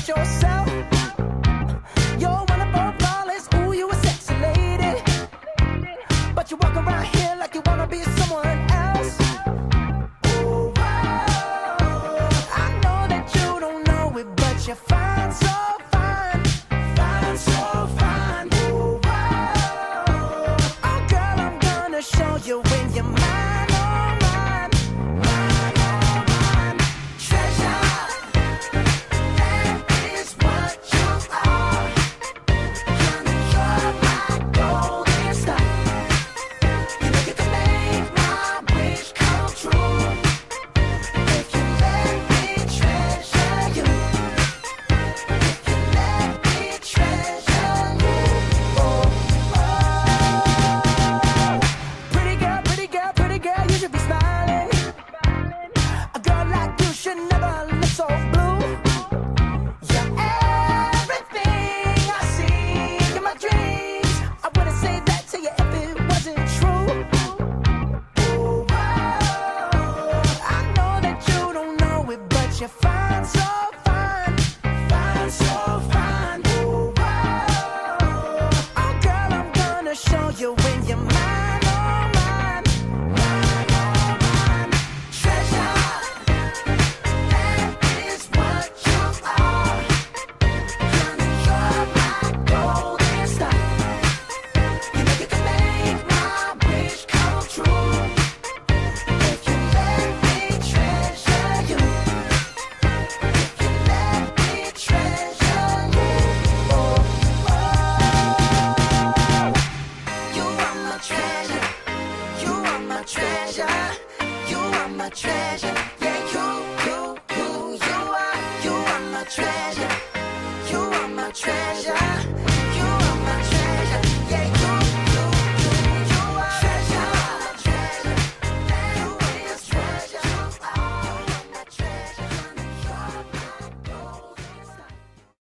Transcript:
about yourself. You're wonderful, flawless, ooh, you a sexy lady. But you walk around here like you wanna be someone else. Ooh, wow. I know that you don't know it, but you're fine, so fine. Fine, so fine. Ooh, wow. Oh, girl, I'm gonna show you when you're mine, oh, mine. Mine, oh, mine. Treasure, that is what you are. Honey, you're my golden star. You know you can make my wish come true. If you let me treasure you. If you let me treasure you. Oh, oh. Pretty girl, pretty girl, pretty girl, you should be smiling. A girl like you should never look so blue. You're everything I see in my dreams. I wouldn't say that to you if it wasn't true. Ooh, wow. I know that you don't know it, but you're fine, so fine. Fine, so fine. Ooh, wow. Oh, girl, I'm gonna show you when you're mine, oh, mine. Mine, oh, mine. Treasure, that is what you are. Honey, you're my golden star. You know you can make my wish come true. If you let me treasure you. If you let me treasure you. Oh, oh. You are my treasure. You are my treasure. You are my treasure.